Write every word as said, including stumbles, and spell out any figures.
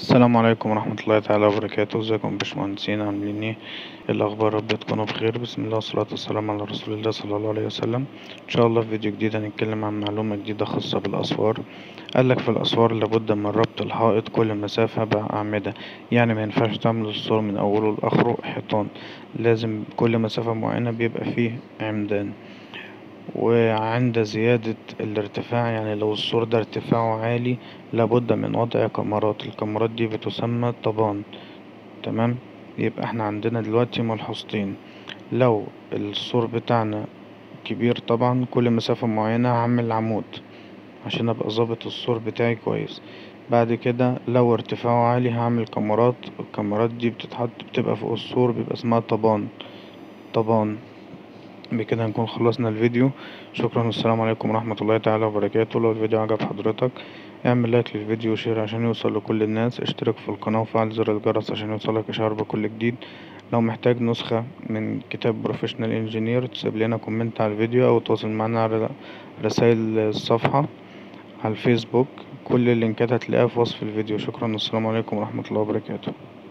السلام عليكم ورحمة الله تعالى وبركاته. ازيكم يا باشمهندسين؟ عاملين ايه؟ إيه الاخبار؟ رب تكونوا بخير. بسم الله والصلاة والسلام على رسول الله صلى الله عليه وسلم. ان شاء الله في فيديو جديد هنتكلم عن معلومة جديدة خاصة بالاسوار. قالك في الاسوار لابد من ربط الحائط كل مسافة بأعمدة، يعني ما ينفعش تعمل السور من اوله لاخره حيطان، لازم كل مسافة معينة بيبقى فيه عمدان. وعند زيادة الارتفاع، يعني لو السور ده ارتفاعه عالي، لابد من وضع كمرات. الكمرات دي بتسمى طبان. تمام. يبقى احنا عندنا دلوقتي ملحوظتين: لو السور بتاعنا كبير، طبعا كل مسافة معينة هعمل عمود عشان ابقى ظابط السور بتاعي كويس. بعد كده لو ارتفاعه عالي هعمل كمرات، الكمرات دي بتتحط بتبقى فوق السور، بيبقى اسمها طبان. طبان. بكده نكون خلصنا الفيديو. شكرا والسلام عليكم ورحمة الله تعالى وبركاته. لو الفيديو عجب حضرتك اعمل لايك للفيديو وشير عشان يوصل لكل الناس. اشترك في القناة وفعل زر الجرس عشان يوصلك اشعار بكل جديد. لو محتاج نسخة من كتاب بروفيشنال انجينير تسيب لنا كومنت على الفيديو او تواصل معنا على رسائل الصفحة على الفيسبوك. كل اللينكات هتلاقيها في وصف الفيديو. شكرا والسلام عليكم ورحمة الله وبركاته.